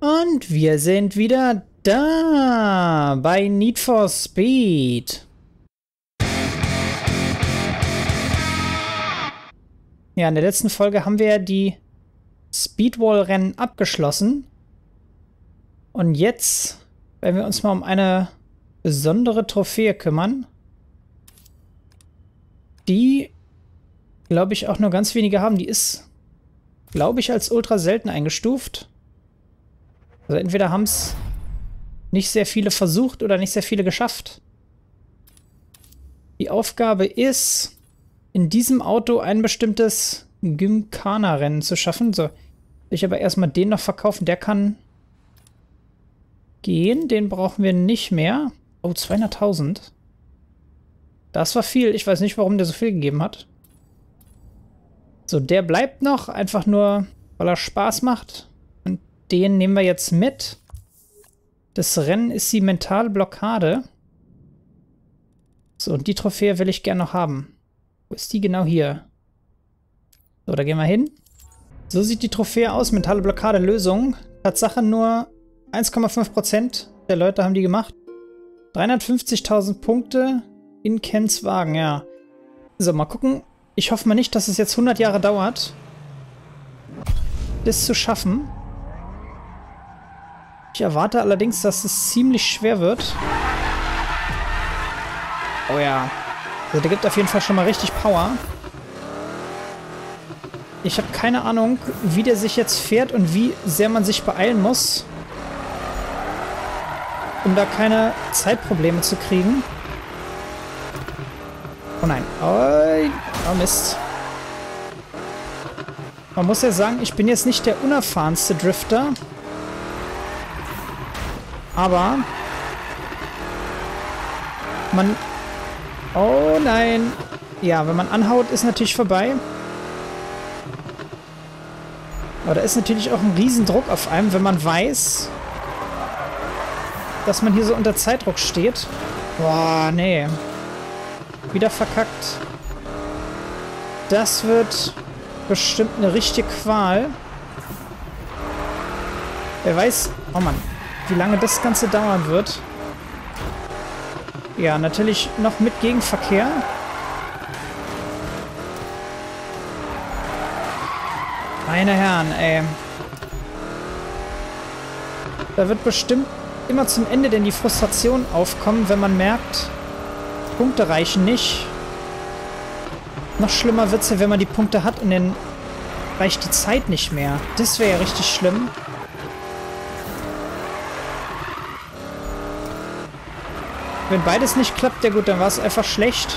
Und wir sind wieder da bei Need for Speed. Ja, in der letzten Folge haben wir die Speedwall-Rennen abgeschlossen. Und jetzt werden wir uns mal um eine besondere Trophäe kümmern, die, glaube ich, auch nur ganz wenige haben. Die ist, glaube ich, als ultra selten eingestuft. Also entweder haben es nicht sehr viele versucht oder nicht sehr viele geschafft. Die Aufgabe ist, in diesem Auto ein bestimmtes Gymkhana-Rennen zu schaffen. So, ich aber erstmal den noch verkaufen. Der kann gehen. Den brauchen wir nicht mehr. Oh, 200.000. Das war viel. Ich weiß nicht, warum der so viel gegeben hat. So, der bleibt noch. Einfach nur, weil er Spaß macht. Und den nehmen wir jetzt mit. Das Rennen ist die mentale Blockade. So, und die Trophäe will ich gerne noch haben. Wo ist die genau hier? So, da gehen wir hin. So sieht die Trophäe aus. Mentale Blockade Lösung. Tatsache nur 1,5% der Leute haben die gemacht. 350.000 Punkte in Kens Wagen, ja. So, mal gucken. Ich hoffe mal nicht, dass es jetzt 100 Jahre dauert, das zu schaffen. Ich erwarte allerdings, dass es ziemlich schwer wird. Oh ja. Also der gibt auf jeden Fall schon mal richtig Power. Ich habe keine Ahnung, wie der sich jetzt fährt und wie sehr man sich beeilen muss, um da keine Zeitprobleme zu kriegen. Oh nein. Oh Mist. Man muss ja sagen, ich bin jetzt nicht der unerfahrenste Drifter. Aber man... Oh nein. Ja, wenn man anhaut, ist natürlich vorbei. Aber da ist natürlich auch ein Riesendruck auf einem, wenn man weiß, dass man hier so unter Zeitdruck steht. Boah, nee. Wieder verkackt. Das wird bestimmt eine richtige Qual. Wer weiß... Oh Mann. Wie lange das Ganze dauern wird. Ja, natürlich noch mit Gegenverkehr. Meine Herren, ey. Da wird bestimmt immer zum Ende denn die Frustration aufkommen, wenn man merkt, Punkte reichen nicht. Noch schlimmer wird es ja, wenn man die Punkte hat und dann reicht die Zeit nicht mehr. Das wäre ja richtig schlimm. Wenn beides nicht klappt, ja gut, dann war es einfach schlecht.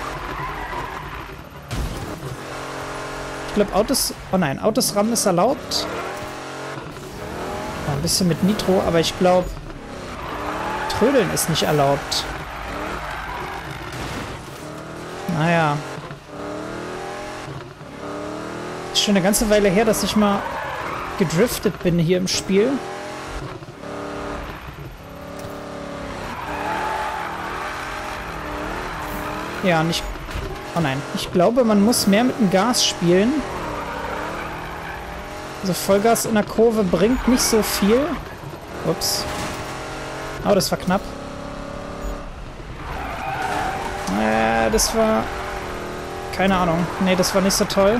Ich glaube, Autos... Oh nein, Autos rammen ist erlaubt. Ein bisschen mit Nitro, aber ich glaube, Trödeln ist nicht erlaubt. Naja. Ist schon eine ganze Weile her, dass ich mal gedriftet bin hier im Spiel. Ja, nicht... Oh nein. Ich glaube, man muss mehr mit dem Gas spielen. Also Vollgas in der Kurve bringt nicht so viel. Ups. Oh, das war knapp. Das war... Keine Ahnung. Nee, das war nicht so toll.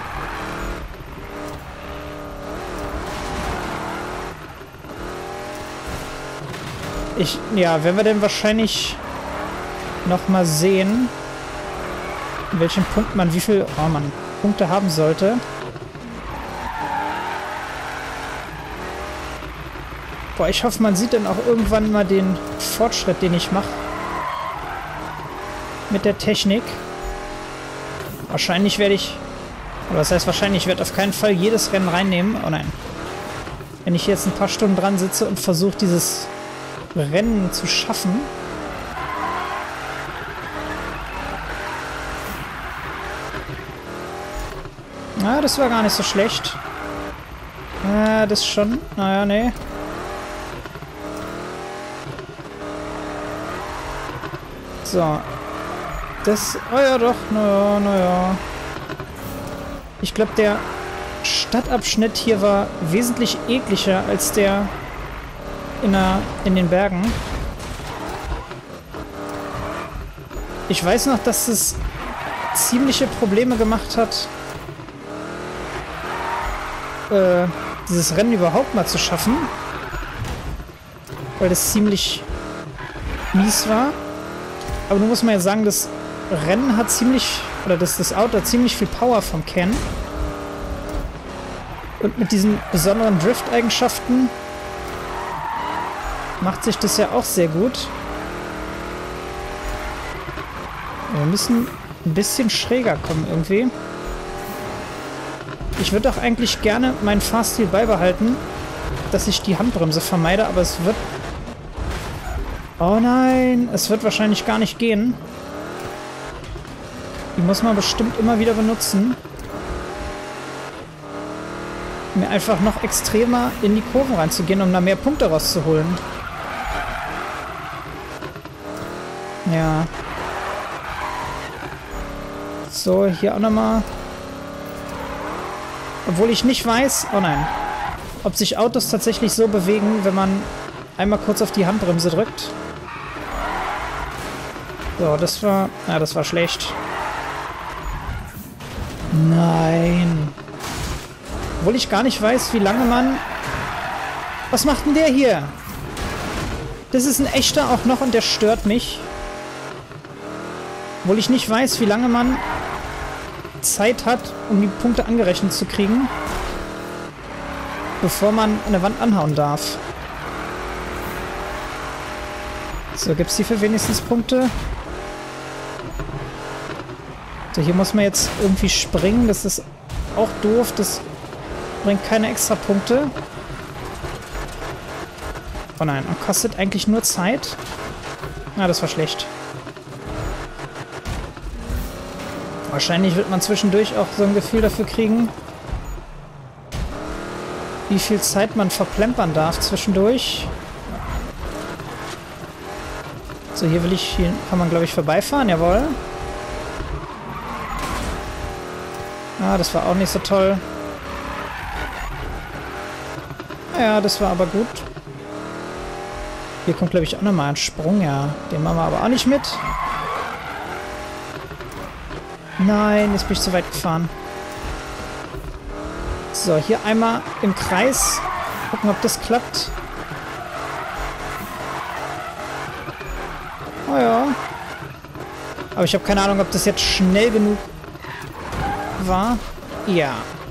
Ja, werden wir denn wahrscheinlich noch mal sehen, in welchem Punkt man wie viel Punkte haben sollte. Boah, ich hoffe, man sieht dann auch irgendwann mal den Fortschritt, den ich mache. Mit der Technik. Wahrscheinlich werde ich... Oder was heißt wahrscheinlich? Ich werde auf keinen Fall jedes Rennen reinnehmen. Oh nein. Wenn ich jetzt ein paar Stunden dran sitze und versuche, dieses Rennen zu schaffen... Na, das war gar nicht so schlecht. Das schon. Naja, nee. So. Das... Oh ja, doch. Naja. Ich glaube, der Stadtabschnitt hier war wesentlich ekliger als der in den Bergen. Ich weiß noch, dass es ziemliche Probleme gemacht hat, dieses Rennen überhaupt mal zu schaffen. Weil das ziemlich mies war. Aber nun muss man ja sagen, das Rennen hat ziemlich, oder das Auto hat ziemlich viel Power vom Ken. Und mit diesen besonderen Drift-Eigenschaften macht sich das ja auch sehr gut. Wir müssen ein bisschen schräger kommen irgendwie. Ich würde auch eigentlich gerne meinen Fahrstil beibehalten, dass ich die Handbremse vermeide, aber es wird... Oh nein, es wird wahrscheinlich gar nicht gehen. Die muss man bestimmt immer wieder benutzen. Mir einfach noch extremer in die Kurven reinzugehen, um da mehr Punkte rauszuholen. Ja. So, hier auch nochmal. Obwohl ich nicht weiß... Oh nein. Ob sich Autos tatsächlich so bewegen, wenn man einmal kurz auf die Handbremse drückt. So, das war... Ja, das war schlecht. Nein. Obwohl ich gar nicht weiß, wie lange man... Was macht denn der hier? Das ist ein echter auch noch und der stört mich. Obwohl ich nicht weiß, wie lange man Zeit hat, um die Punkte angerechnet zu kriegen, bevor man an der Wand anhauen darf. So, gibt es hierfür wenigstens Punkte? So, hier muss man jetzt irgendwie springen. Das ist auch doof. Das bringt keine extra Punkte. Oh nein, und kostet eigentlich nur Zeit. Ah, das war schlecht. Wahrscheinlich wird man zwischendurch auch so ein Gefühl dafür kriegen, wie viel Zeit man verplempern darf zwischendurch. So, hier kann man, glaube ich, vorbeifahren, jawohl. Ah, das war auch nicht so toll. Ja, das war aber gut. Hier kommt, glaube ich, auch nochmal ein Sprung, ja. Den machen wir aber auch nicht mit. Nein, jetzt bin ich zu weit gefahren. So, hier einmal im Kreis. Gucken, ob das klappt. Oh ja. Aber ich habe keine Ahnung, ob das jetzt schnell genug war. Ja.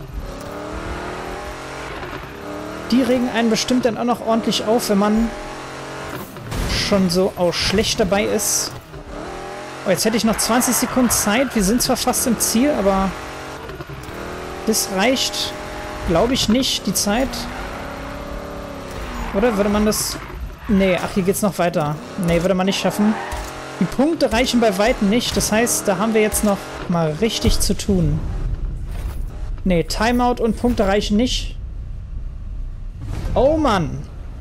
Die regen einen bestimmt dann auch noch ordentlich auf, wenn man schon so auch schlecht dabei ist. Oh, jetzt hätte ich noch 20 Sekunden Zeit. Wir sind zwar fast im Ziel, aber das reicht, glaube ich, nicht, die Zeit. Oder würde man das... Nee, ach, hier geht's noch weiter. Nee, würde man nicht schaffen. Die Punkte reichen bei Weitem nicht. Das heißt, da haben wir jetzt noch mal richtig zu tun. Nee, Timeout und Punkte reichen nicht. Oh Mann.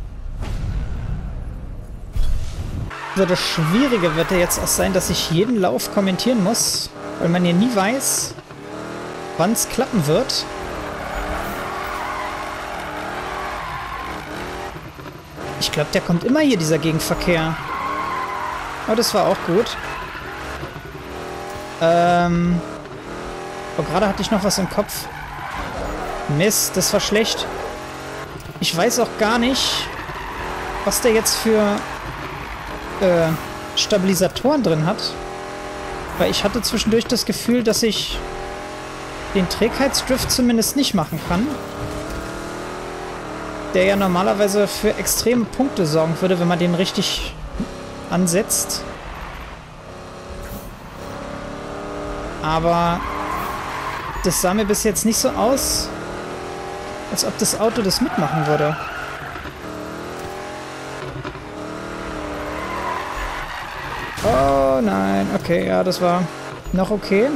So, das Schwierige wird ja jetzt auch sein, dass ich jeden Lauf kommentieren muss, weil man ja nie weiß, wann es klappen wird. Ich glaube, der kommt immer hier, dieser Gegenverkehr. Oh, das war auch gut. Oh, gerade hatte ich noch was im Kopf. Mist, das war schlecht. Ich weiß auch gar nicht, was der jetzt für Stabilisatoren drin hat. Weil ich hatte zwischendurch das Gefühl, dass ich den Trägheitsdrift zumindest nicht machen kann. Der ja normalerweise für extreme Punkte sorgen würde, wenn man den richtig ansetzt. Aber das sah mir bis jetzt nicht so aus, als ob das Auto das mitmachen würde. Oh nein, okay, ja, das war noch okay.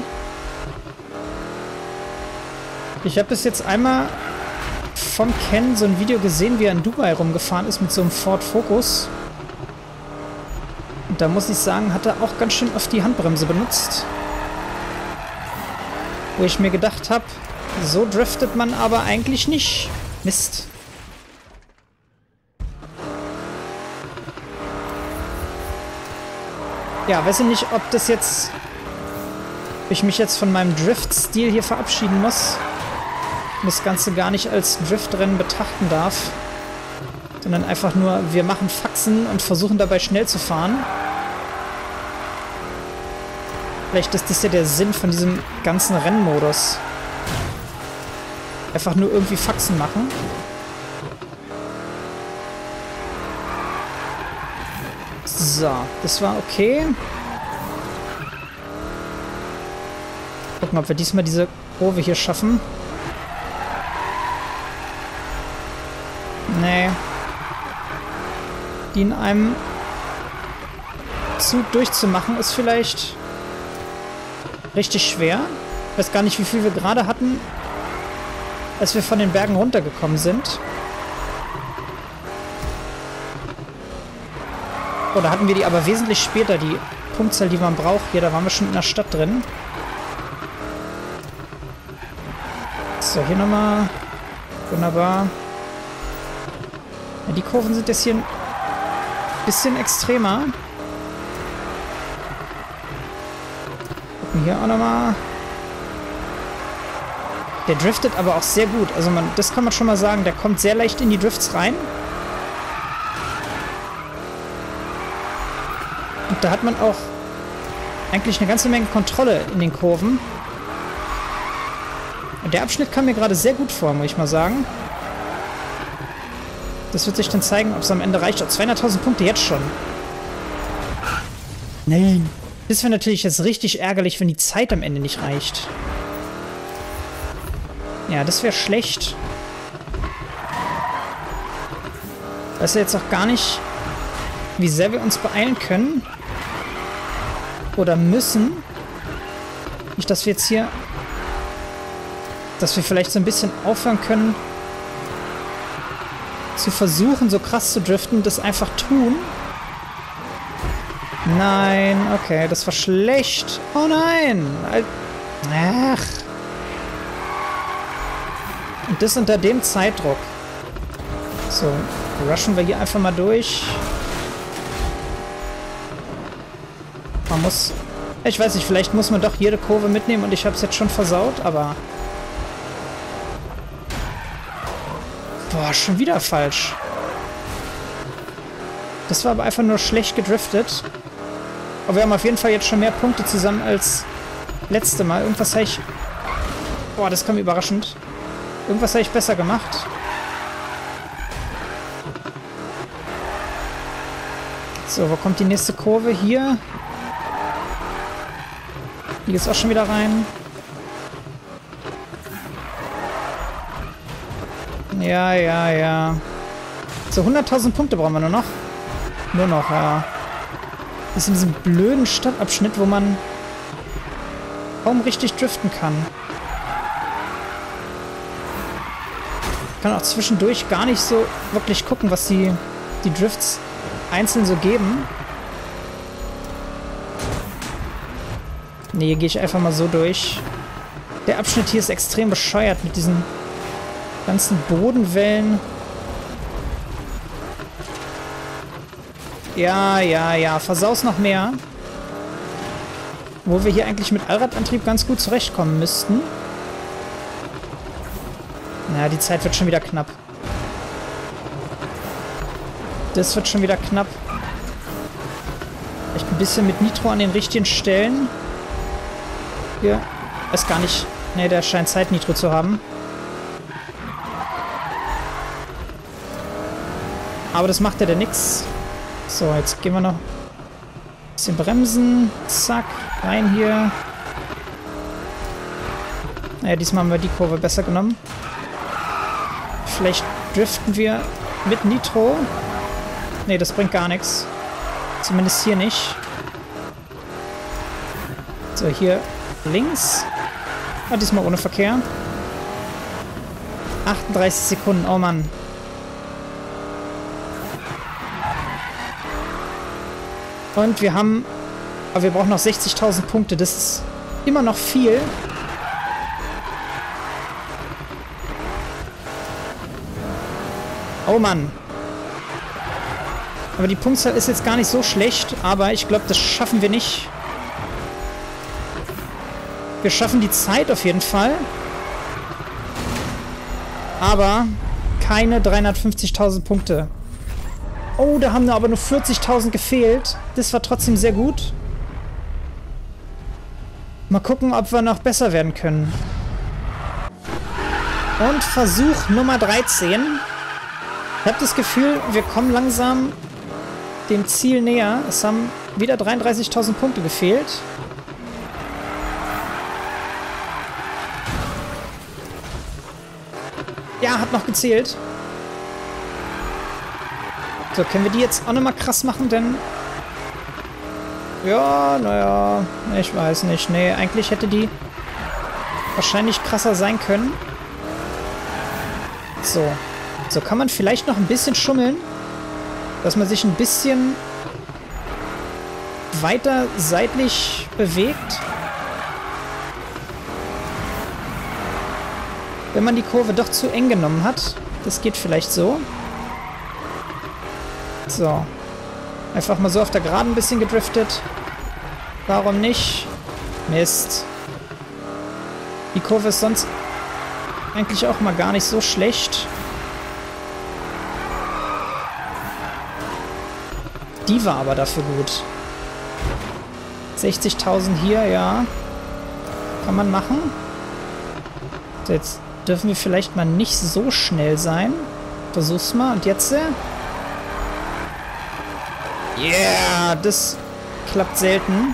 Ich habe bis jetzt einmal von Ken so ein Video gesehen, wie er in Dubai rumgefahren ist mit so einem Ford Focus. Und da muss ich sagen, hat er auch ganz schön oft die Handbremse benutzt. Wo ich mir gedacht habe, so driftet man aber eigentlich nicht. Mist. Ja, weiß ich nicht, ob das jetzt... Ob ich mich jetzt von meinem Drift-Stil hier verabschieden muss. Und das Ganze gar nicht als Driftrennen betrachten darf. Sondern einfach nur, wir machen Faxen und versuchen dabei schnell zu fahren. Vielleicht ist das ja der Sinn von diesem ganzen Rennmodus. Einfach nur irgendwie Faxen machen. So, das war okay. Gucken, ob wir diesmal diese Kurve hier schaffen. Nee. Die in einem Zug durchzumachen, ist vielleicht richtig schwer. Ich weiß gar nicht, wie viel wir gerade hatten, als wir von den Bergen runtergekommen sind. Oder hatten wir die aber wesentlich später, die Punktzahl, die man braucht. Hier, da waren wir schon in der Stadt drin. So, hier nochmal. Wunderbar. Ja, die Kurven sind jetzt hier ein bisschen extremer. Gucken hier auch nochmal. Der driftet aber auch sehr gut. Also das kann man schon mal sagen. Der kommt sehr leicht in die Drifts rein. Und da hat man auch eigentlich eine ganze Menge Kontrolle in den Kurven. Und der Abschnitt kam mir gerade sehr gut vor, muss ich mal sagen. Das wird sich dann zeigen, ob es am Ende reicht. Oh, 200.000 Punkte jetzt schon. Nein. Das wäre natürlich jetzt richtig ärgerlich, wenn die Zeit am Ende nicht reicht. Ja, das wäre schlecht. Ich weiß ja jetzt auch gar nicht, wie sehr wir uns beeilen können. Oder müssen. Nicht, dass wir jetzt hier... Dass wir vielleicht so ein bisschen aufhören können, zu versuchen, so krass zu driften, das einfach tun. Nein, okay, das war schlecht. Oh nein! Ach. Und das unter dem Zeitdruck. So, rushen wir hier einfach mal durch. Man muss... Ich weiß nicht, vielleicht muss man doch jede Kurve mitnehmen und ich habe es jetzt schon versaut, aber... Boah, schon wieder falsch. Das war aber einfach nur schlecht gedriftet. Aber wir haben auf jeden Fall jetzt schon mehr Punkte zusammen als letzte Mal. Irgendwas habe ich... Boah, das kam überraschend. Irgendwas habe ich besser gemacht. So, wo kommt die nächste Kurve? Hier. Hier geht's auch schon wieder rein. Ja, ja, ja. So, 100.000 Punkte brauchen wir nur noch. Nur noch, ja. Das ist in diesem blöden Stadtabschnitt, wo man kaum richtig driften kann. Ich kann auch zwischendurch gar nicht so wirklich gucken, was die Drifts einzeln so geben. Nee, hier gehe ich einfach mal so durch. Der Abschnitt hier ist extrem bescheuert mit diesen ganzen Bodenwellen. Ja, ja, ja. Versaus noch mehr. Wo wir hier eigentlich mit Allradantrieb ganz gut zurechtkommen müssten. Naja, die Zeit wird schon wieder knapp. Das wird schon wieder knapp. Vielleicht ein bisschen mit Nitro an den richtigen Stellen. Hier. Weiß gar nicht. Ne, der scheint Zeit-Nitro zu haben. Aber das macht ja dann nix. So, jetzt gehen wir noch ein bisschen bremsen. Zack, rein hier. Naja, diesmal haben wir die Kurve besser genommen. Vielleicht driften wir mit Nitro. Ne, das bringt gar nichts. Zumindest hier nicht. So, hier links. Ah, diesmal ohne Verkehr. 38 Sekunden, oh Mann. Und wir haben... Aber wir brauchen noch 60.000 Punkte. Das ist immer noch viel. Oh Mann. Aber die Punktzahl ist jetzt gar nicht so schlecht, aber ich glaube, das schaffen wir nicht. Wir schaffen die Zeit auf jeden Fall. Aber keine 350.000 Punkte. Oh, da haben aber nur 40.000 gefehlt. Das war trotzdem sehr gut. Mal gucken, ob wir noch besser werden können. Und Versuch Nummer 13. Ich habe das Gefühl, wir kommen langsam dem Ziel näher. Es haben wieder 33.000 Punkte gefehlt. Ja, hat noch gezählt. So, können wir die jetzt auch nochmal krass machen, denn... Ja, naja, ich weiß nicht. Nee, eigentlich hätte die wahrscheinlich krasser sein können. So. So kann man vielleicht noch ein bisschen schummeln, dass man sich ein bisschen weiter seitlich bewegt. Wenn man die Kurve doch zu eng genommen hat. Das geht vielleicht so. So. Einfach mal so auf der Geraden ein bisschen gedriftet. Warum nicht? Mist. Die Kurve ist sonst eigentlich auch mal gar nicht so schlecht. Die war aber dafür gut. 60.000 hier, ja. Kann man machen. So, jetzt dürfen wir vielleicht mal nicht so schnell sein. Versuch's mal. Und jetzt? Yeah, das klappt selten.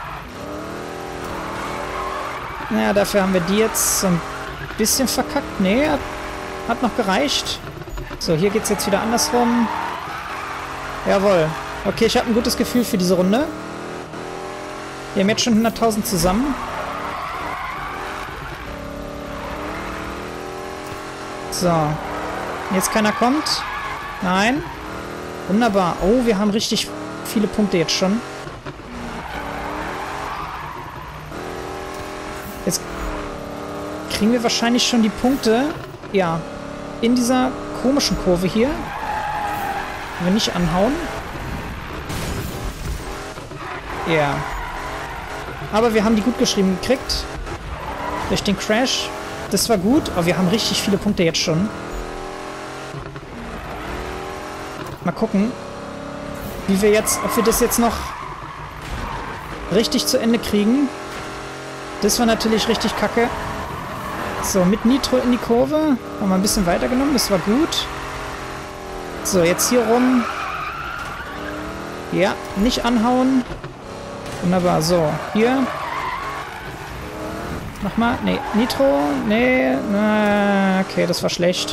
Naja, dafür haben wir die jetzt so ein bisschen verkackt. Nee, hat noch gereicht. So, hier geht's jetzt wieder andersrum. Jawohl. Okay, ich habe ein gutes Gefühl für diese Runde. Wir haben jetzt schon 100.000 zusammen. So. Jetzt keiner kommt. Nein. Wunderbar. Oh, wir haben richtig viele Punkte jetzt schon. Jetzt kriegen wir wahrscheinlich schon die Punkte. Ja. In dieser komischen Kurve hier. Wenn wir nicht anhauen. Ja. Aber wir haben die gut geschrieben gekriegt. Durch den Crash. Das war gut. Aber wir haben richtig viele Punkte jetzt schon. Mal gucken, wie wir jetzt, ob wir das jetzt noch richtig zu Ende kriegen. Das war natürlich richtig kacke. So, mit Nitro in die Kurve. Haben wir ein bisschen weitergenommen. Das war gut. So, jetzt hier rum. Ja, nicht anhauen. Wunderbar. So, hier. Nochmal. Nee, Nitro. Nee. Na, okay, das war schlecht.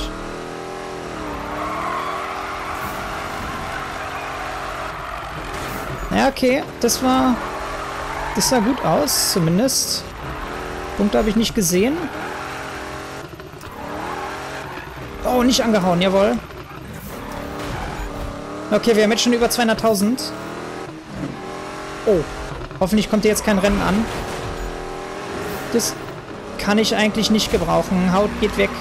Ja, okay. Das sah gut aus, zumindest. Punkte habe ich nicht gesehen. Oh, nicht angehauen, jawohl. Okay, wir haben jetzt schon über 200.000. Oh, hoffentlich kommt hier jetzt kein Rennen an. Das kann ich eigentlich nicht gebrauchen. Haut geht weg.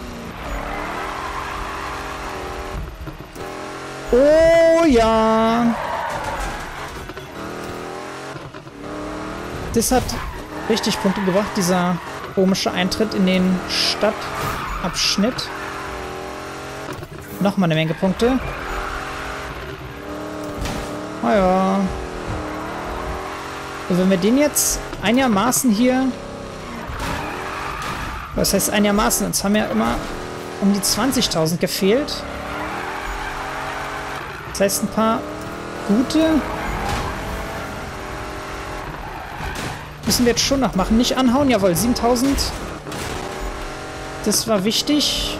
Oh ja. Das hat richtig Punkte gebracht, dieser komische Eintritt in den Stadtabschnitt. Nochmal eine Menge Punkte. Oh ja. Und wenn wir den jetzt einigermaßen hier... Was heißt einigermaßen? Jetzt haben ja immer um die 20.000 gefehlt. Das heißt ein paar gute... Müssen wir jetzt schon noch machen. Nicht anhauen. Jawohl, 7.000. Das war wichtig.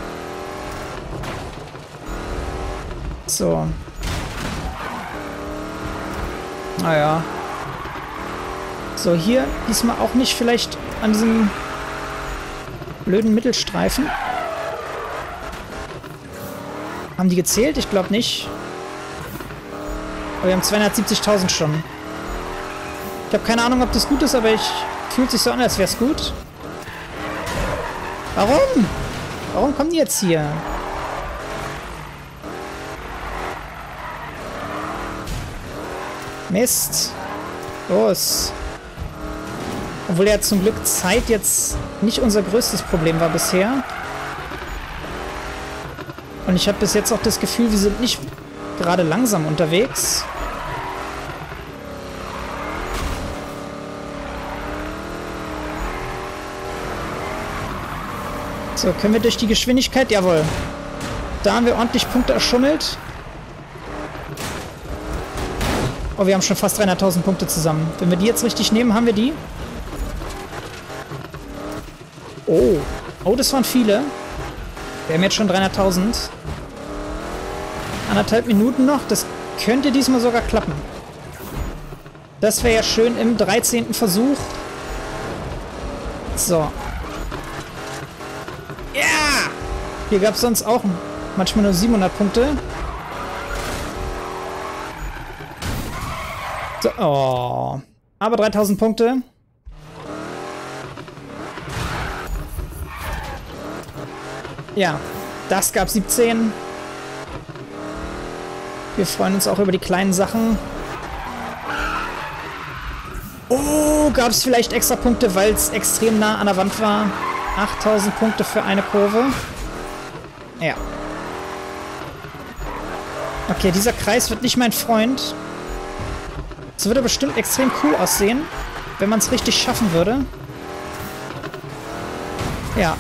So. Naja. So, hier diesmal auch nicht vielleicht an diesem blöden Mittelstreifen. Haben die gezählt? Ich glaube nicht. Aber wir haben 270.000 schon. Ich habe keine Ahnung, ob das gut ist, aber fühlt sich so an, als wäre es gut. Warum? Warum kommen die jetzt hier? Mist. Los. Obwohl ja zum Glück Zeit jetzt nicht unser größtes Problem war bisher. Und ich habe bis jetzt auch das Gefühl, wir sind nicht gerade langsam unterwegs. So, können wir durch die Geschwindigkeit? Jawohl. Da haben wir ordentlich Punkte erschummelt. Oh, wir haben schon fast 300.000 Punkte zusammen. Wenn wir die jetzt richtig nehmen, haben wir die. Oh. Oh, das waren viele. Wir haben jetzt schon 300.000. 1,5 Minuten noch. Das könnte diesmal sogar klappen. Das wäre ja schön im 13. Versuch. So. Ja! Yeah! Hier gab es sonst auch manchmal nur 700 Punkte. So, oh. Aber 3.000 Punkte. Ja, das gab 17. Wir freuen uns auch über die kleinen Sachen. Oh, gab es vielleicht extra Punkte, weil es extrem nah an der Wand war. 8.000 Punkte für eine Kurve. Ja. Okay, dieser Kreis wird nicht mein Freund. Es würde bestimmt extrem cool aussehen, wenn man es richtig schaffen würde. Ja.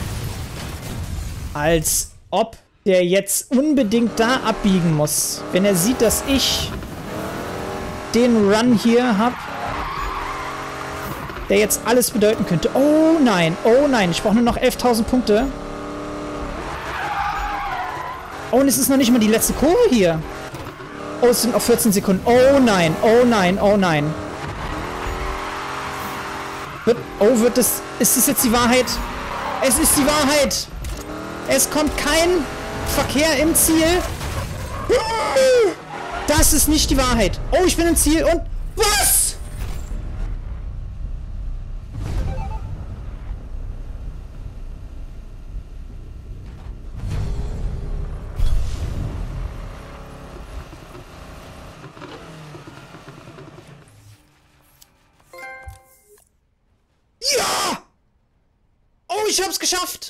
Als ob der jetzt unbedingt da abbiegen muss. Wenn er sieht, dass ich den Run hier habe, der jetzt alles bedeuten könnte. Oh nein, ich brauche nur noch 11.000 Punkte. Oh, und es ist noch nicht mal die letzte Kurve hier. Oh, es sind noch 14 Sekunden. Oh nein, oh nein, oh nein. Wird es... Ist es jetzt die Wahrheit? Es ist die Wahrheit! Es kommt kein Verkehr im Ziel. Das ist nicht die Wahrheit. Oh, ich bin im Ziel und... Was? Ja! Oh, ich hab's geschafft!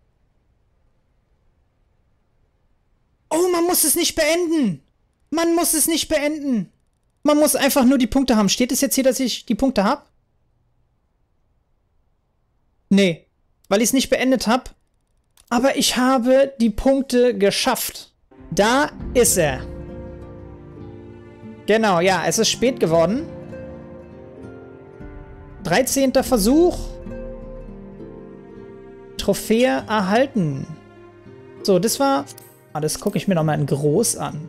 Oh, man muss es nicht beenden. Man muss es nicht beenden. Man muss einfach nur die Punkte haben. Steht es jetzt hier, dass ich die Punkte habe? Nee, weil ich es nicht beendet habe. Aber ich habe die Punkte geschafft. Da ist er. Genau, ja, es ist spät geworden. 13. Versuch. Trophäe erhalten. So, das war... Das gucke ich mir nochmal in groß an.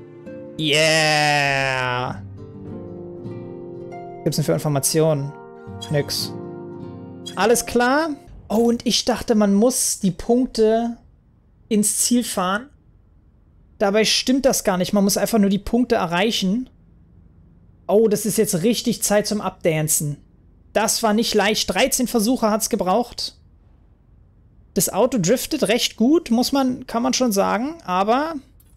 Yeah! Was gibt's denn für Informationen? Nix. Alles klar? Oh, und ich dachte, man muss die Punkte ins Ziel fahren. Dabei stimmt das gar nicht. Man muss einfach nur die Punkte erreichen. Oh, das ist jetzt richtig Zeit zum Updancen. Das war nicht leicht. 13 Versuche hat's gebraucht. Das Auto driftet recht gut, kann man schon sagen, aber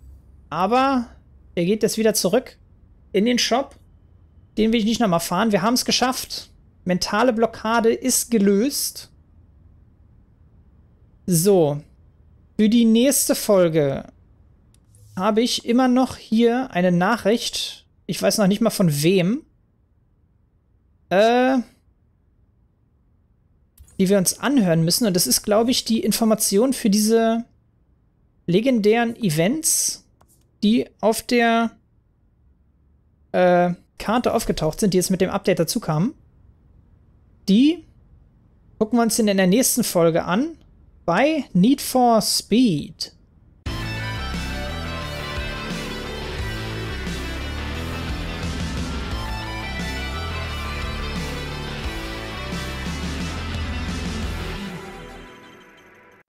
er geht jetzt wieder zurück in den Shop. Den will ich nicht nochmal fahren. Wir haben es geschafft. Mentale Blockade ist gelöst. So. Für die nächste Folge habe ich immer noch hier eine Nachricht. Ich weiß noch nicht mal von wem. Die wir uns anhören müssen. Und das ist, glaube ich, die Information für diese legendären Events, die auf der Karte aufgetaucht sind, die jetzt mit dem Update dazu kamen. Die gucken wir uns in der nächsten Folge an bei Need for Speed.